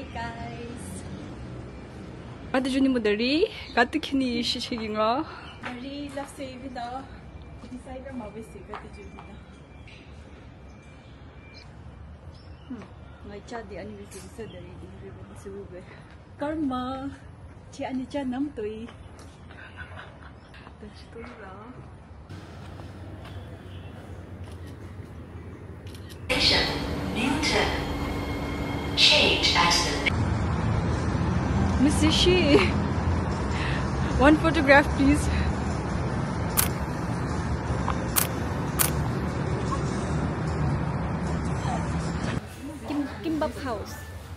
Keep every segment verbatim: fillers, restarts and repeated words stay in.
guys. Ada juni mo dari? Kata kini shishigi nga. Dari love save na. Designer mabisi kata juni na. Hmm. Ngai cha di ani bisi sa dari di ribbon subube. Karma. Chi ani cha nam toi. Touch toi la. Newton. Change at the Missus Shi, one photograph, please. Kim Kimbap house.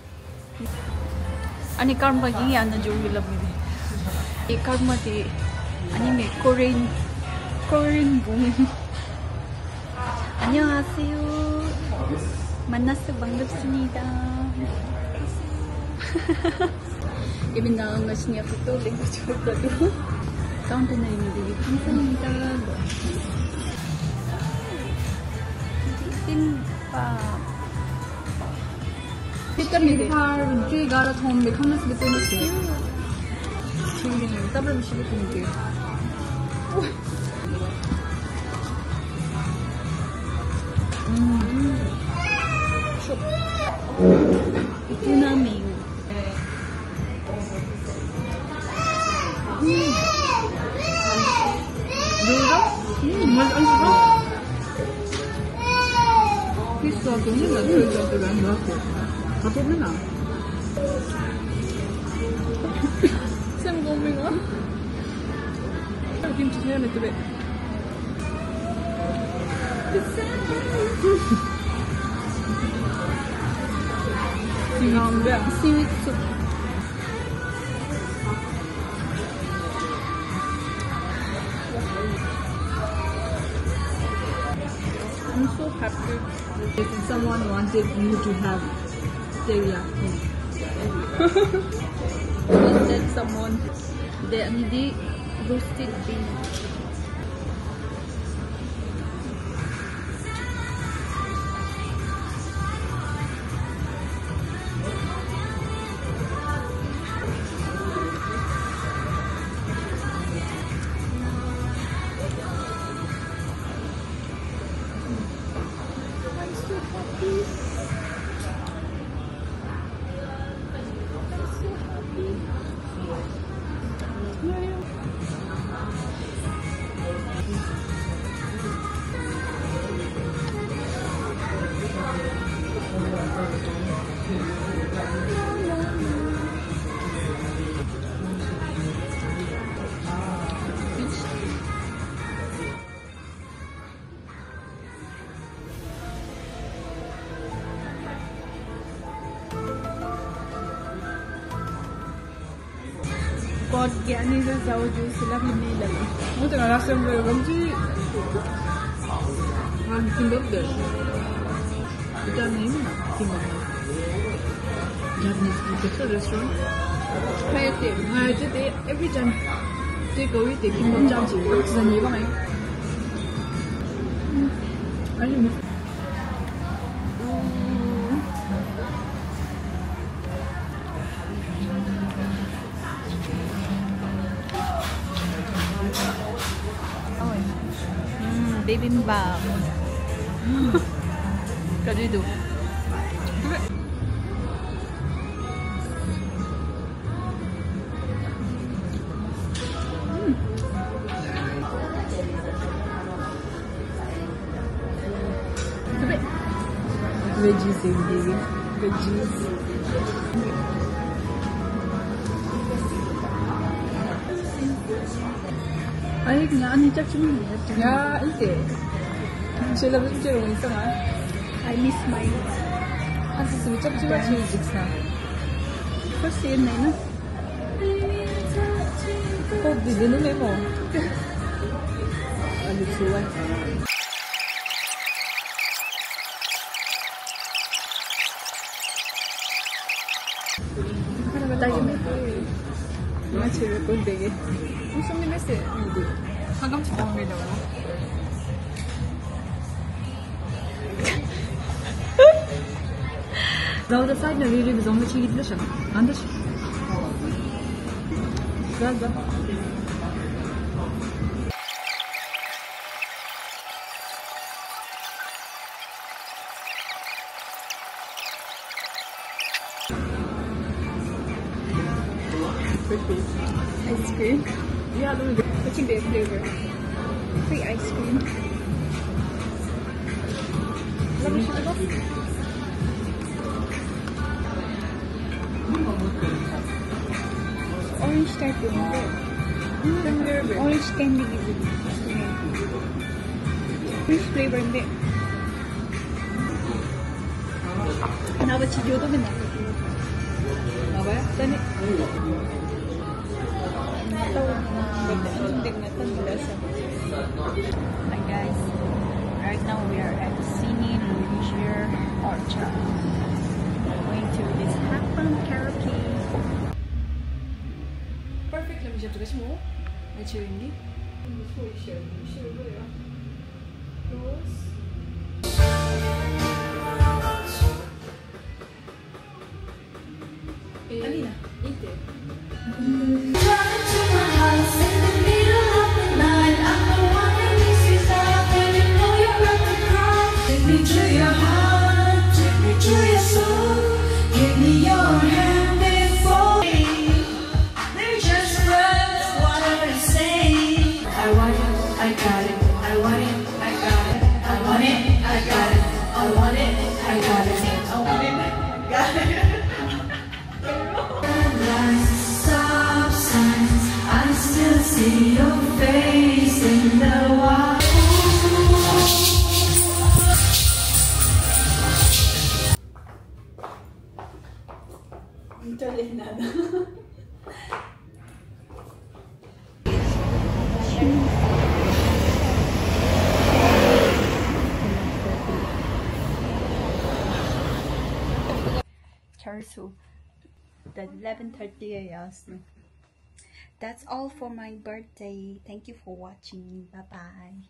Ani karma gini ana jogi labni. E karma di anime Korean Korean boom. 안녕하세요. 만나서 반갑습니다. Ibig naangas niya po ito. Linggo chocolate ko. Counter na yung 감사합니다. Kimbap. Kita mikar cuy gara thom me khamna se betul ni. Cuy ni tabla mishi betul ni. Hmm. Shop. Itu nami. Dura? Hmm, mas ang sarap. Pizza ko nila dito sa tulang ako. Kapag na na. Sam goming ah. Kimchi tayo na tabi. Seaweed, seaweed soup. I'm so happy if someone wanted me to have teriyaki. Was that someone they need roasted beef? God, Gyani is a juice. Sila hindi lang. Buti nga last time kayo gamsi. Ang Kimbap din. Ito ang name na. Kimbap. Japanese food. It's a restaurant. Kaya ito. Ah, ito ito. Every time they go eat, they Kimbap janji. It's a name ba ngayon? Ano yun? Bibimbap. Kadido. Veggies hindi. Veggies. Ay, nga, ano yung chakchum mo? Ya, ite. Sila ba siya yung isa nga? I miss my... Ang sasabit siya siya siya yung jigs na. First yun na yun, no? Oh, di din na mo. Alit suwan. Parang ba tayo may ito eh. Mga chiro ko, bege. Gusto mo nila siya? Hindi. Hanggang siya pang may naman. Zauda sadece öyle bir zombi çiğ gidiyor şu an. Andır. Güzel de. Ice cream. Yeah, let me go. What can be a flavor? Free ice cream. Let me show you. Orange type yung orange candy gizzard. Orange flavor hindi. Kenapa cijo tuh benar? Apa ya? Tani. Tahu hindi ngatan berasa. Hi guys. Right now we are at Sini Leisure Orchard. Going to this Hakbang karaoke. Perfect. Let me show you mo. Let's show you. Alina, ite. See your face in the wild. Ito lang nada. Charsu. The eleven thirty a.m. That's all for my birthday. Thank you for watching. Bye-bye.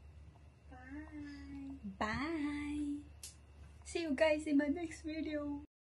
Bye. Bye. See you guys in my next video.